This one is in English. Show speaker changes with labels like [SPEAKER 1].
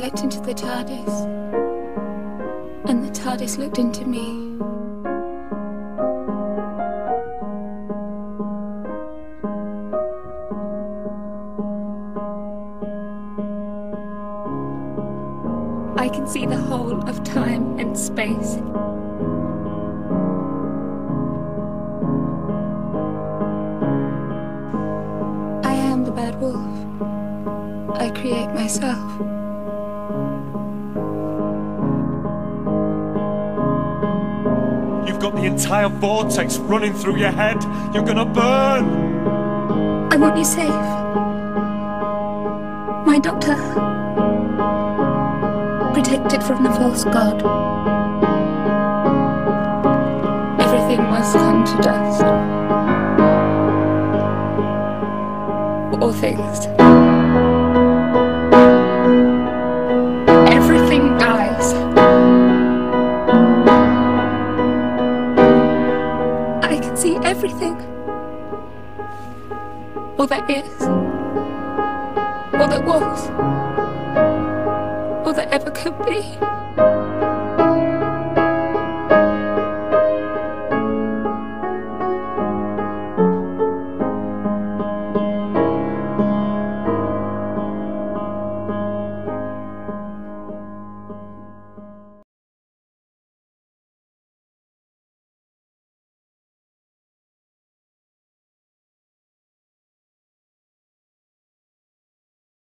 [SPEAKER 1] looked into the TARDIS, and the TARDIS looked into me. I can see the whole of time and space. I am the Bad Wolf. I create myself.
[SPEAKER 2] You've got the entire vortex running through your head. You're gonna burn.
[SPEAKER 1] I want you safe. My doctor. Protected from the false god. Everything must come to dust. All things. Everything dies. I can see everything. All that is. All that was. All that ever could be.